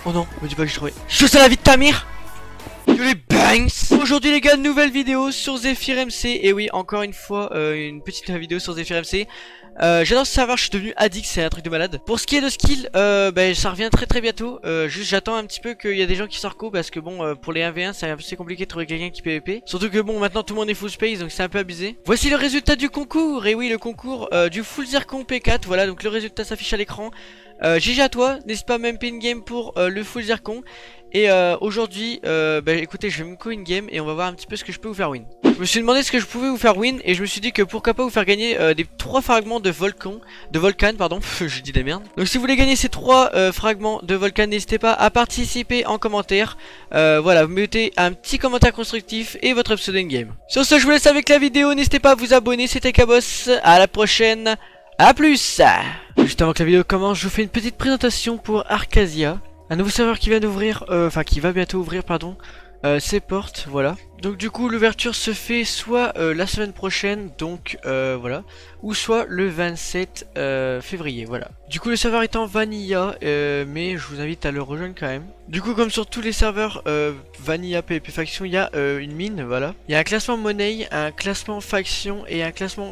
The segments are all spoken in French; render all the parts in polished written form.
Oh non, me dis pas que j'ai trouvé. Je sais la vie de ta mère. Yo les bangs. Aujourd'hui les gars, nouvelle vidéo sur Zephyr MC. Et oui, encore une fois, une petite vidéo sur Zephyr MC. J'adore ce serveur, je suis devenu addict, c'est un truc de malade. Pour ce qui est de skill, ça revient très bientôt. Juste j'attends un petit peu qu'il y a des gens qui sortent co, parce que bon, pour les 1v1 c'est assez compliqué de trouver quelqu'un qui PVP. Surtout que bon, maintenant tout le monde est full space, donc c'est un peu abusé. Voici le résultat du concours. Et oui, le concours du full zircon P4. Voilà, donc le résultat s'affiche à l'écran. GG à toi, n'hésite pas à même pin game pour le full zircon. Et aujourd'hui, écoutez, je vais me co-in game et on va voir un petit peu ce que je peux vous faire win. Je me suis demandé ce que je pouvais vous faire win et je me suis dit que pourquoi pas vous faire gagner des 3 fragments de volcan, pardon, je dis des merdes. Donc si vous voulez gagner ces 3 fragments de volcan, n'hésitez pas à participer en commentaire. Voilà, vous mettez un petit commentaire constructif et votre pseudo in-game. Sur ce, je vous laisse avec la vidéo, n'hésitez pas à vous abonner, c'était Cabos, à la prochaine, à plus. Juste avant que la vidéo commence, je vous fais une petite présentation pour Arcasia. Un nouveau serveur qui vient d'ouvrir, qui va bientôt ouvrir, pardon, ses portes, voilà. Donc du coup l'ouverture se fait soit la semaine prochaine, donc voilà, ou soit le 27 février, voilà. Du coup le serveur est en vanilla, mais je vous invite à le rejoindre quand même. Du coup comme sur tous les serveurs vanilla PvP faction, il y a une mine, voilà. Il y a un classement monnaie, un classement faction et un classement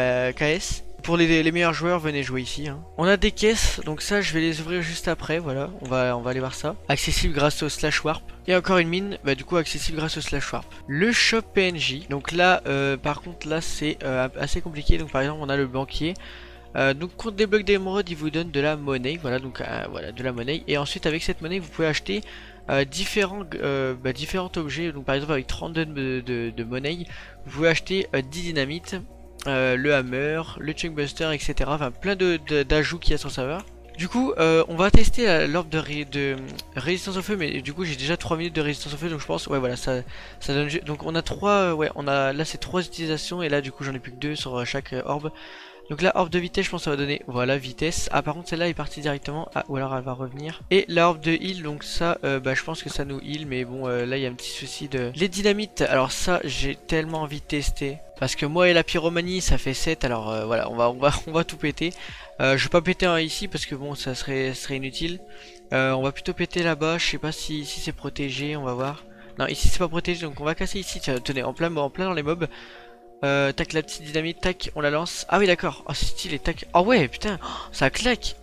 KS. Pour les meilleurs joueurs, venez jouer ici, hein. On a des caisses, donc ça je vais les ouvrir juste après, voilà, on va aller voir ça. Accessible grâce au slash warp. Et encore une mine, du coup accessible grâce au slash warp. Le shop PNJ, donc là par contre là c'est assez compliqué, donc par exemple on a le banquier. Donc contre des blocs d'émeraude il vous donne de la monnaie, voilà, donc voilà, de la monnaie. Et ensuite avec cette monnaie vous pouvez acheter différents objets, donc par exemple avec 32 de monnaie, vous pouvez acheter 10 dynamites. Le hammer, le chunkbuster, etc. Enfin plein d'ajouts qu'il y a sur le serveur. Du coup on va tester l'orbe de résistance au feu, mais du coup j'ai déjà 3 minutes de résistance au feu, donc je pense ouais voilà ça donne. Donc on a 3 on a là c'est 3 utilisations, et là du coup j'en ai plus que 2 sur chaque orbe. Donc la orbe de vitesse je pense ça va donner voilà vitesse. Ah par contre celle-là est partie directement, ah, ou alors elle va revenir. Et la orbe de heal, donc ça je pense que ça nous heal, mais bon là il y a un petit souci de les dynamites. Alors ça j'ai tellement envie de tester, parce que moi et la pyromanie ça fait 7, alors voilà on va tout péter. Je vais pas péter ici parce que bon ça serait inutile. On va plutôt péter là-bas, je sais pas si c'est protégé, on va voir. Non ici c'est pas protégé, donc on va casser ici, tiens, tenez en plein dans les mobs. Tac, la petite dynamite, tac, on la lance. Ah oui d'accord, oh c'est stylé, tac. Ah ouais putain, oh, ça claque.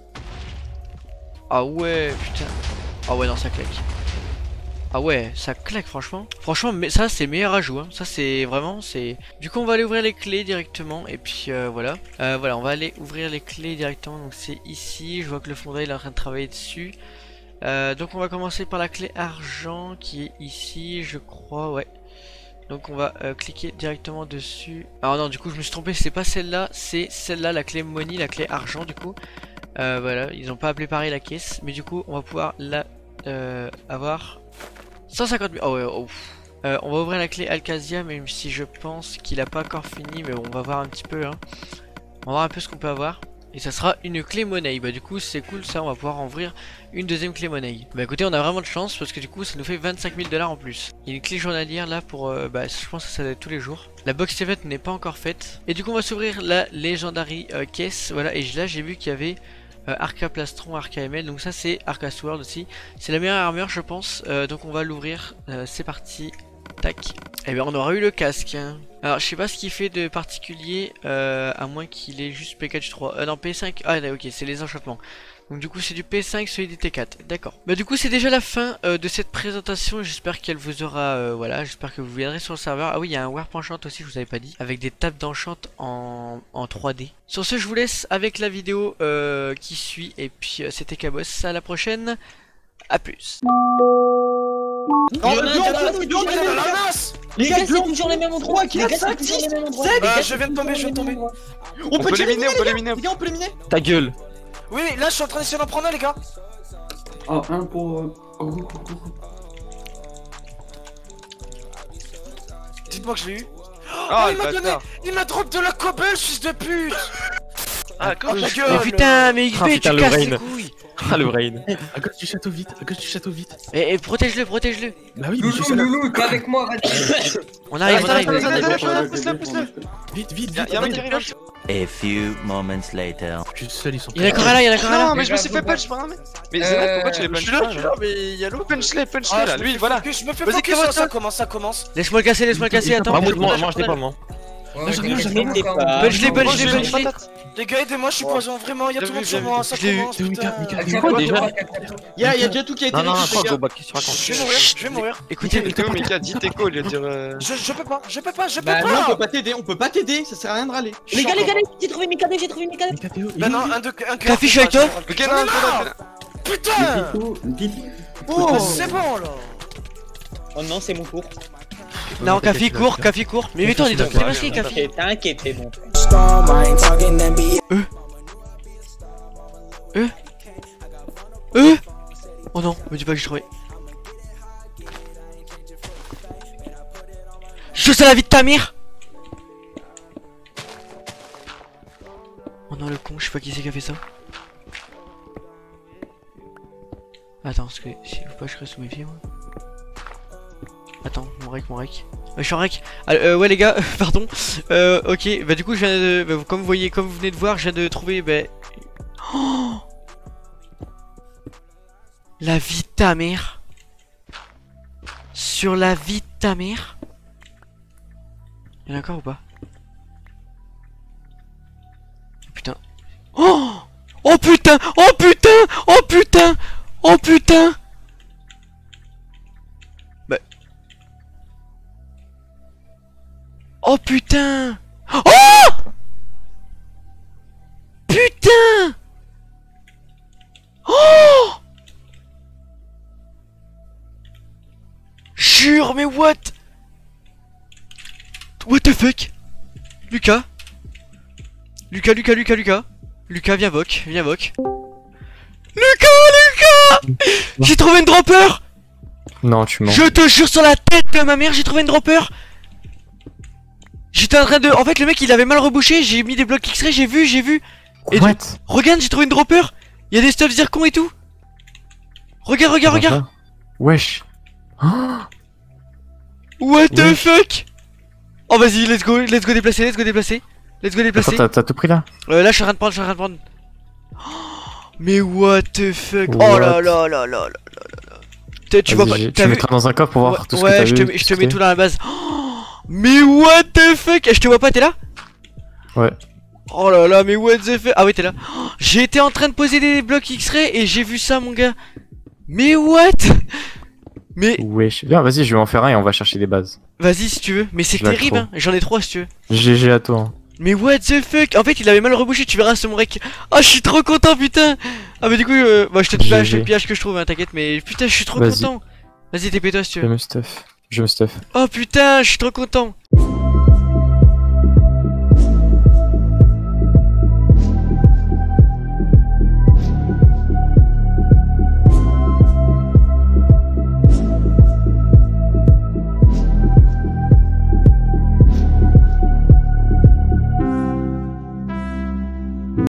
Ah ouais putain. Ah ouais non ça claque. Ah ouais ça claque franchement. Franchement mais ça c'est meilleur ajout, hein. Ça c'est vraiment c'est. Du coup on va aller ouvrir les clés directement. Et puis voilà. Voilà, on va aller ouvrir les clés directement. Donc c'est ici, je vois que le fondail est en train de travailler dessus. Donc on va commencer par la clé argent qui est ici je crois, ouais. Donc on va cliquer directement dessus. Alors non du coup je me suis trompé, c'est pas celle-là, c'est celle-là, la clé money, la clé argent du coup. Voilà, ils ont pas appelé pareil la caisse, mais du coup on va pouvoir la avoir 150 000. Oh ouais, oh. On va ouvrir la clé Alcasia, même si je pense qu'il a pas encore fini, mais bon, on va voir un petit peu, hein. On va voir un peu ce qu'on peut avoir. Et ça sera une clé monnaie. Du coup c'est cool ça, on va pouvoir en ouvrir une deuxième clé monnaie. Écoutez, on a vraiment de chance parce que du coup ça nous fait 25 000 $ en plus. Il y a une clé journalière là pour je pense que ça doit être tous les jours. La box event n'est pas encore faite. Et du coup on va s'ouvrir la Legendary caisse. Voilà, et là j'ai vu qu'il y avait Arca Plastron, Arca ML. Donc ça c'est Arca Sword aussi. C'est la meilleure armure je pense. Donc on va l'ouvrir. C'est parti. Tac. Et bien on aura eu le casque, hein. Alors je sais pas ce qu'il fait de particulier, à moins qu'il ait juste P4 3. Non P5, ah ok c'est les enchantements. Donc du coup c'est du P5 celui du T4, d'accord. Du coup c'est déjà la fin de cette présentation. J'espère qu'elle vous aura, voilà, j'espère que vous viendrez sur le serveur. Ah oui il y a un warp enchant aussi, je vous avais pas dit, avec des tables d'enchant en 3D. Sur ce je vous laisse avec la vidéo qui suit. Et puis c'était Cabos, à la prochaine, à plus. Les gars, c'est toujours les mêmes endroits. 4, 5, 6, 7. Je viens de tomber, On peut les miner, les gars, on peut les miner. Ta gueule. Oui, là je suis en train d'essayer d'en prendre un, les gars. Ah, un pour... Dites-moi que je l'ai eu. Oh, il m'a donné, il m'a drop de la cobble, fils de pute. Ah, ta gueule. Mais putain, mais XP, tu casses les couilles. Ah le brain. À gauche du château vite, à gauche du château vite. Et protège-le, protège-le. Bah oui, mais je suis Loulou, là. Loulou, t'es avec moi, vas-y. On arrive, on arrive. Pousse-le. Vite, vite, Y'a vite. un mec qui arrive. A few moments later. Je suis seul, ils sont Il y en a encore un là, il y en a encore un là. Non, mais je me suis fait punch par un mec. Mais Zénep, pourquoi tu les punches pas? Mais y'a l'autre. Punch-les là, lui, voilà. Je me fais Vas-y, focus, commence, ça commence, ça commence. Laisse-moi le casser, attends. Moi je l'ai pas moi. Punch-les. Les gars, aidez-moi, je suis poison, vraiment, y'a tout le monde sur moi, ça Je l'ai eu. commence. Putain. Déjà. Y'a déjà tout qui a été Non non, vécu, quoi les go gars. back, qu'est-ce que tu racontes? Je vais mourir. Écoutez, Mika, dis tes calls, il va dire. Je peux pas. Bah non, on peut pas t'aider, ça sert à rien de râler. Les gars, j'ai trouvé Mikado, Bah non, un cœur. Cafi, je suis avec toi. Ok, non, Putain. Oh, C'est bon là. Oh non, c'est mon tour. Non, Cafi court. Mais mets-toi, on est masqué, Cafi. T'inquiète, c'est bon. Oh non, me dis pas que j'ai trouvé. Je sais la vie de ta mère. Oh non, le con, je sais pas qui c'est qui a fait ça. Attends, parce que s'il faut pas que je reste sous mes pieds, moi. Attends, mon rec. Je suis en rec. Ouais les gars, pardon. Ok, bah du coup je viens de... Bah, comme vous venez de voir, je viens de trouver... Bah... Oh, la vie de ta mère. Sur la vie de ta mère. Y'en a encore ou pas? Putain. Oh, oh putain. Bah... Oh putain. Oh putain. Oh jure, mais what the fuck. Lucas, viens voc. Lucas. J'ai trouvé une dropper. Non, tu mens. Je te jure sur la tête de ma mère, j'ai trouvé une dropper. J'étais en train de... En fait, le mec, il avait mal rebouché. J'ai mis des blocs X-ray, j'ai vu. Et What? regarde, j'ai trouvé une dropper. Il y a des stuff zircon et tout. Regarde. Wesh. What the fuck. Oh vas-y, let's go déplacer. Attends, t'as tout pris là? Là, je suis en train de prendre. Oh, mais what the fuck. Oh What? là. Tu vois pas... Tu t'as vu... mettras dans un coffre pour voir tout ce que Ouais, t'as je vu. te mets tout dans la base. Oh, mais what the fuck. Je te vois pas, t'es là? Ouais. Oh là là, mais what the fuck. Ah ouais, t'es là. Oh, j'ai été en train de poser des blocs X-ray et j'ai vu ça, mon gars. Mais what? Mais... Wesh. Viens, vas-y, je vais en faire un et on va chercher des bases. Vas-y si tu veux. Mais c'est Je l'accro. terrible, hein. J'en ai 3 si tu veux. GG à toi. Hein. Mais what the fuck. En fait, il avait mal rebouché, tu verras sur mon rec. Ah, je suis trop content, putain. Ah mais du coup, bah, je te pillage que je trouve, hein, t'inquiète. Mais putain, je suis trop Vas-y. content. Vas-y, TP-toi si tu Je veux. me stuff. Oh putain, je suis trop content.